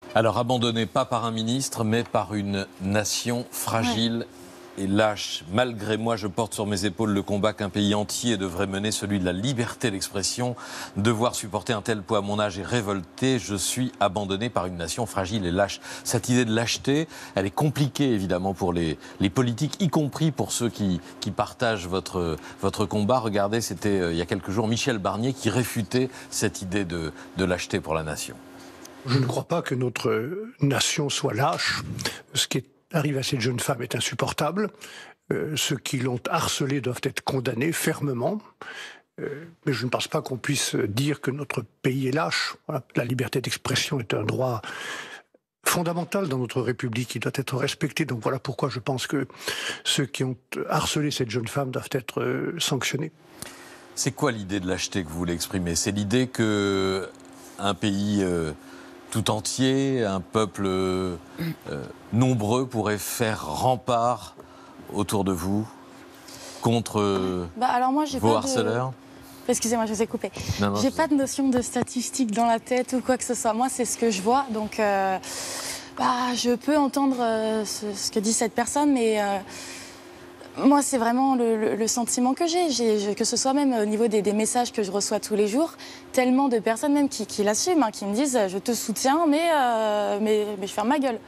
Alors abandonné pas par un ministre, mais par une nation fragile et lâche. Malgré moi, je porte sur mes épaules le combat qu'un pays entier devrait mener, celui de la liberté d'expression. Devoir supporter un tel poids à mon âge est révolté. Je suis abandonné par une nation fragile et lâche. Cette idée de lâcheté, elle est compliquée évidemment pour les politiques, y compris pour ceux qui partagent votre combat. Regardez, c'était il y a quelques jours Michel Barnier qui réfutait cette idée de lâcheté pour la nation. Je ne crois pas que notre nation soit lâche. Ce qui arrive à cette jeune femme est insupportable. Ceux qui l'ont harcelée doivent être condamnés fermement. Mais je ne pense pas qu'on puisse dire que notre pays est lâche. Voilà. La liberté d'expression est un droit fondamental dans notre République qui doit être respecté. Donc voilà pourquoi je pense que ceux qui ont harcelé cette jeune femme doivent être sanctionnés. C'est quoi l'idée de lâcheté que vous voulez exprimer? C'est l'idée qu'un pays tout entier, un peuple nombreux pourrait faire rempart autour de vous contre alors moi, j'ai vos pas harceleurs? Excusez-moi, je vous ai coupé. Non, J'ai pas de notion de statistique dans la tête ou quoi que ce soit. Moi, c'est ce que je vois. Donc, je peux entendre ce que dit cette personne, mais moi, c'est vraiment le sentiment que j'ai. Que ce soit même au niveau des messages que je reçois tous les jours, tellement de personnes même qui l'assument, qui me disent « je te soutiens, mais je ferme ma gueule ».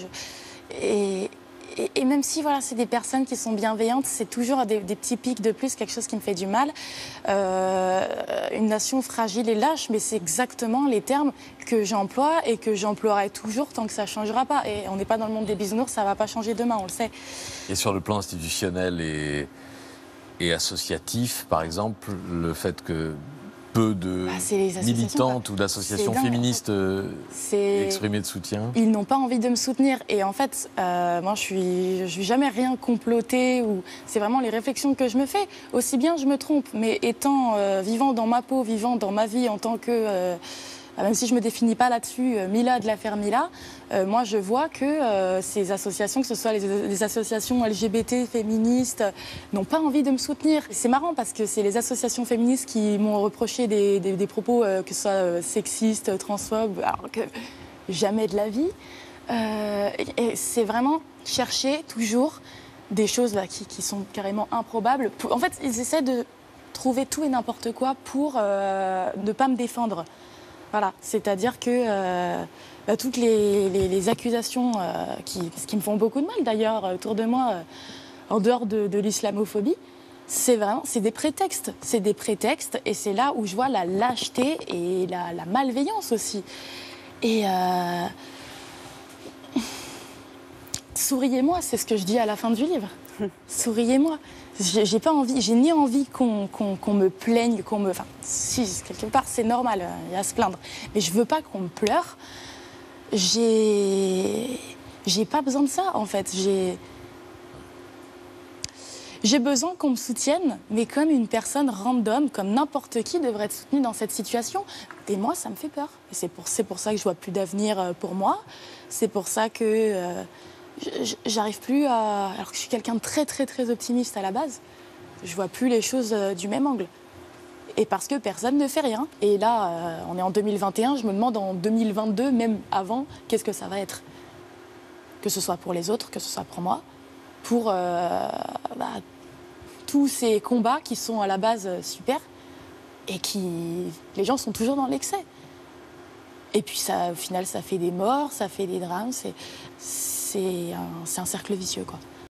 Et même si voilà, c'est des personnes qui sont bienveillantes, c'est toujours des petits pics de plus, quelque chose qui me fait du mal. Une nation fragile et lâche, mais c'est exactement les termes que j'emploie et que j'emploierai toujours tant que ça ne changera pas. Et on n'est pas dans le monde des bisounours, ça ne va pas changer demain, on le sait. Et sur le plan institutionnel et associatif, par exemple, le fait que peu de militantes ou d'associations féministes aient exprimé de soutien? Ils n'ont pas envie de me soutenir. Et en fait, moi, je suis jamais rien comploté. C'est vraiment les réflexions que je me fais. Aussi bien je me trompe, mais vivant dans ma peau, vivant dans ma vie en tant que... même si je ne me définis pas là-dessus, Mila de l'affaire Mila, moi je vois que ces associations, que ce soit les associations LGBT, féministes, n'ont pas envie de me soutenir. C'est marrant parce que c'est les associations féministes qui m'ont reproché des propos, que ce soit sexistes, transphobes, alors que jamais de la vie. Et c'est vraiment chercher toujours des choses là, qui sont carrément improbables. En fait, ils essaient de trouver tout et n'importe quoi pour ne pas me défendre. Voilà, c'est-à-dire que toutes les accusations qui me font beaucoup de mal d'ailleurs autour de moi, en dehors de l'islamophobie, c'est des prétextes. C'est des prétextes et c'est là où je vois la lâcheté et la malveillance aussi. Et souriez-moi, c'est ce que je dis à la fin du livre. Souriez-moi. J'ai pas envie, j'ai ni envie qu'on me plaigne, enfin, si, quelque part, c'est normal, il y a à se plaindre. Mais je veux pas qu'on me pleure. J'ai pas besoin de ça, en fait. J'ai besoin qu'on me soutienne, mais comme une personne random, comme n'importe qui devrait être soutenue dans cette situation. Et moi, ça me fait peur. Et c'est pour ça que je vois plus d'avenir pour moi. C'est pour ça que... j'arrive plus à... Alors que je suis quelqu'un de très, très, très optimiste à la base, je vois plus les choses du même angle. Et parce que personne ne fait rien. Et là, on est en 2021, je me demande en 2022, même avant, qu'est-ce que ça va être? Que ce soit pour les autres, que ce soit pour moi, pour tous ces combats qui sont à la base super et les gens sont toujours dans l'excès. Et puis ça, au final, ça fait des morts, ça fait des drames, c'est un cercle vicieux, quoi.